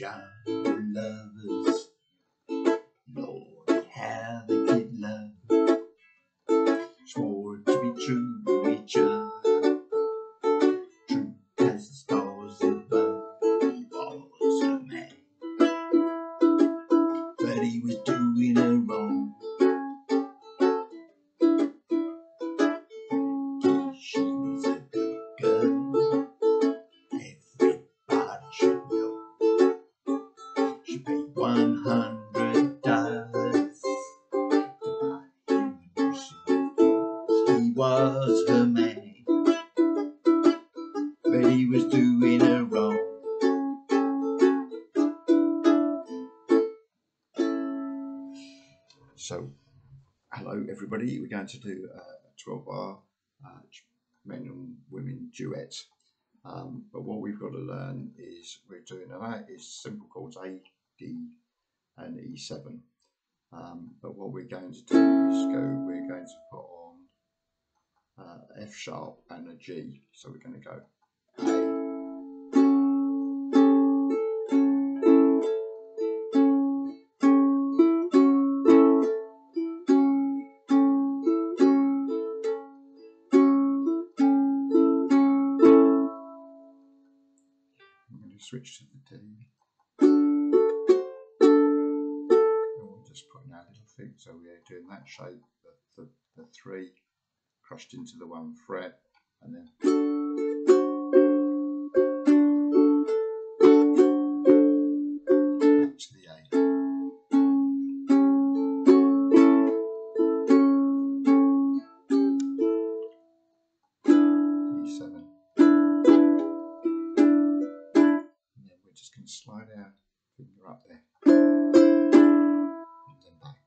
Johnny lovers, Lord, how they did love, swore to be true to each other, true as the stars above. He was a man, but he was doing her wrong. She was a good girl, everybody should know. She paid $100 to buy him new shoes. He was her man, but he was doing her wrong. So, hello everybody, we're going to do a 12-bar men and women duet. But what we've got to learn is we're doing is simple chords A, D and E7. But what we're going to do is we're going to put on F sharp and a G. So we're going to go A, switch to the D. And we're just putting our little feet, so we're doing that shape, the 3 crushed into the 1 fret, and then up to the A. E7. We're just going to slide our finger up there and then back.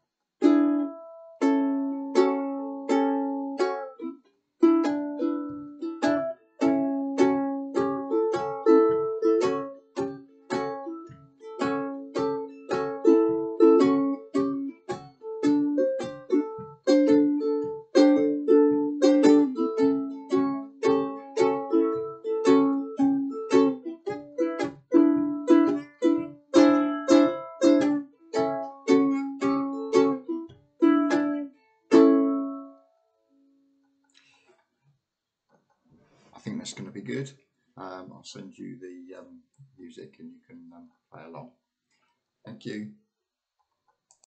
I think that's going to be good. I'll send you the music and you can play along. Thank you.